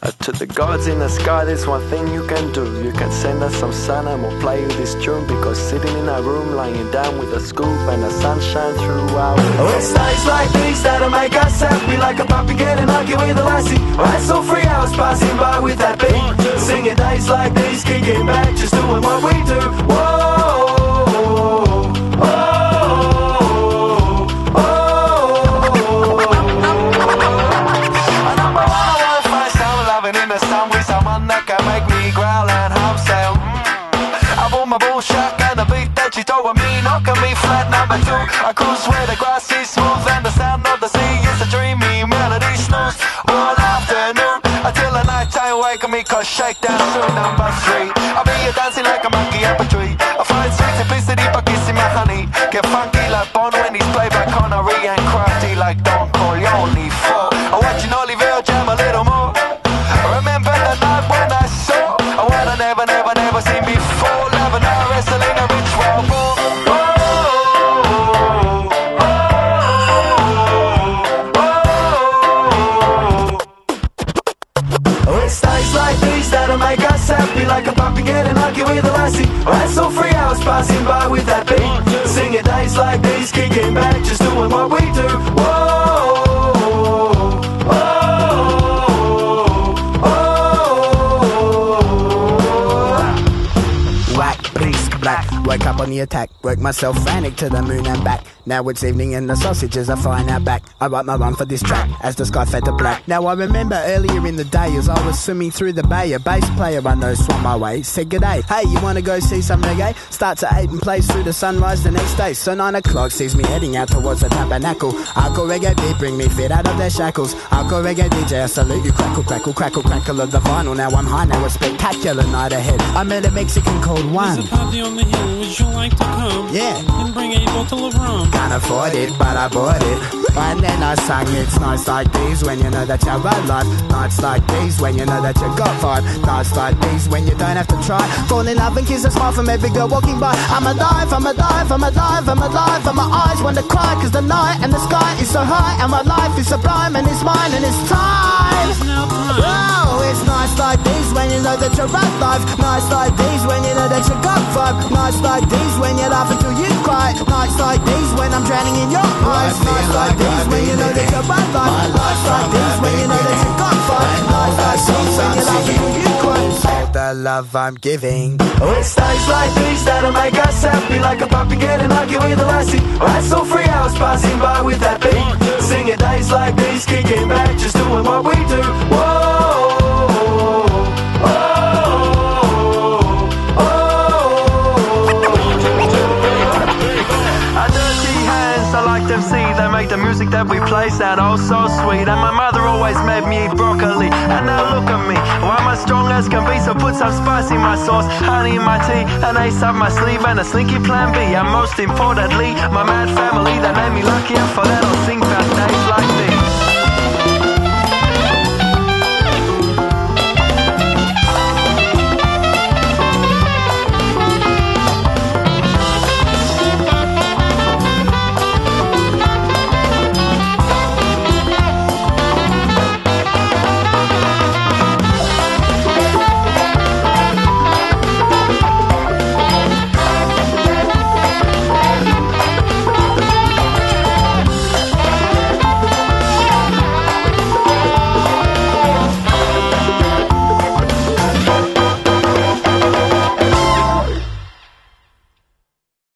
To the gods in the sky, there's one thing you can do. You can send us some sun and we'll play you this tune. Because sitting in our room, lying down with a scoop and the sunshine through our window. Oh, it's nights like these that'll make us happy, like a puppy getting lucky with a lassie. Right, so 3 hours passing by with that beat, singing days like these, kicking back, just doing what we do. Whoa. I cruise where the grass is smooth and the sound of the sea is a dreamy melody snooze all afternoon until the night time wake me cause shakedown soon. Number 3, I'll be here dancing like a monkey up a tree. I find sweet simplicity by kissing my honey. Get funky like Bond when he's played by Connery, and crafty like Don Corleone. 4, I watch an Oliver jam a little more. Remember the night when I saw what I never seen before. Love and I wrestling a rich world war. Make us happy like a puppy getting lucky with a lassie. Right, so 3 hours passing by with that beat, singing days like these, kicking back, just doing what we do. Whoa, whack, police, black. Wake up on the attack, work myself frantic to the moon and back. Now it's evening and the sausages are flying out back. I write my run for this track as the sky fed to black. Now I remember earlier in the day as I was swimming through the bay, a bass player I know swam my way, said g'day, hey, you wanna go see some reggae? Starts at 8 and plays through the sunrise the next day. So 9 o'clock sees me heading out towards the tabernacle. Hardcore reggae beat bring me fit out of their shackles. Hardcore reggae DJ, I salute you, crackle, crackle, crackle, crackle of the vinyl. Now I'm high, now a spectacular night ahead. I met a Mexican called Juan. There's a party on the hill, would you like to come? Yeah. And bring a bottle of rum. Can't afford it, but I bought it. And then I sang, it's nights like these when you know that you're alive. Nights like these when you know that you got vibe. Nights like these when you don't have to try. Fall in love and kiss a smile from every girl walking by. I'm alive, I'm alive, I'm alive, I'm alive. And my eyes want to cry cause the night and the sky is so high. And my life is sublime and it's mine and it's time. Oh, it's nights like these when you know that you're alive. Nights like these when you know that you got vibe. Nights like these when you laugh until you cry. Nights like these when I'm drowning in your eyes. Nights like these when you know that you're alive. Nights like these when you know that you got vibe. Nights like these when you laugh until you cry. All the love I'm giving. Oh, it's days like these that'll make us happy, like a puppy getting lucky with a lassie. Right, so 3 hours passing by with that beat, singing days like these, kicking back, just doing what we do. Whoa. They make the music that we play sound oh so sweet. And my mother always made me eat broccoli. And now look at me, well, I'm as strong as can be. So put some spice in my sauce, honey in my tea, an ace up my sleeve and a slinky plan B. And most importantly, my mad family that made me lucky. And for that I'll sing about days like these.